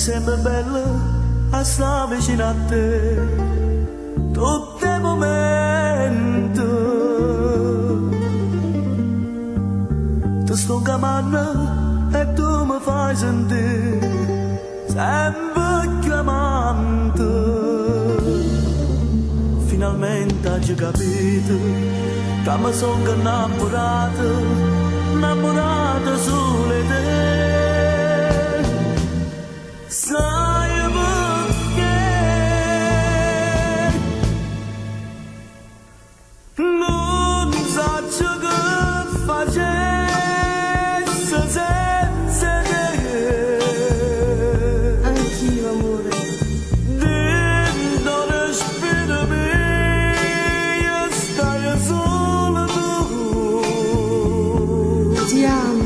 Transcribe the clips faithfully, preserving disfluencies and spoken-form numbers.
sembra bello a stare vicino a te tutti i momenti. Ti sto chiamando e tu mi fai sentire sempre più amante. Finalmente hai capito che mi sono innamorato, innamorato solo di te. Sai perché non so che facesse senza te. Anch'io, amore. Dentro le spine mie stai solo tu. Ti amo.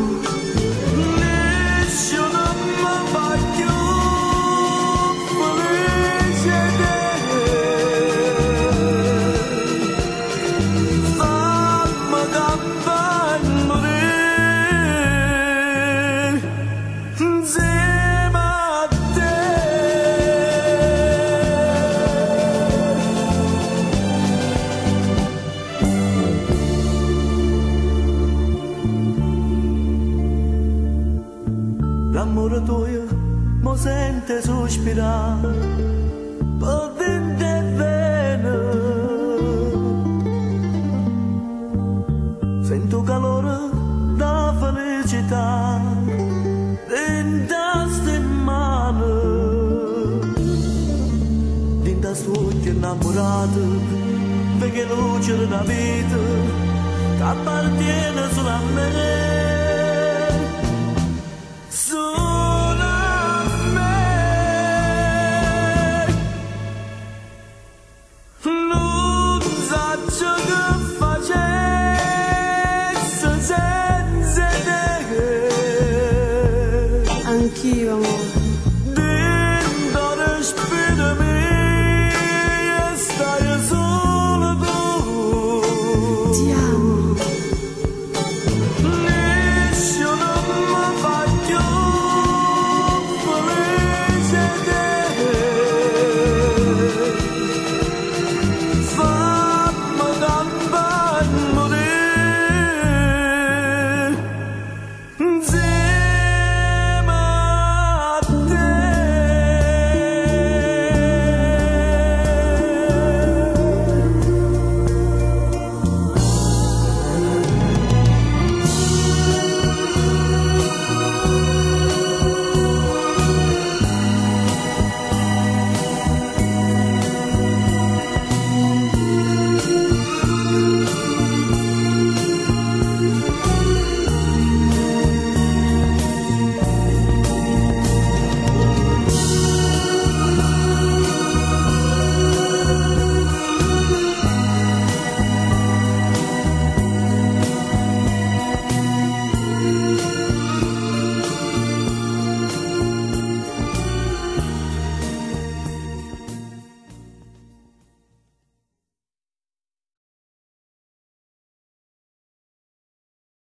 L'amore tuo mi sente sospirare per dentro e bene. Sento calore da felicità dentro ste mani, dentro sto occhio innamorato, perché luce della vita che appartiene solo a me.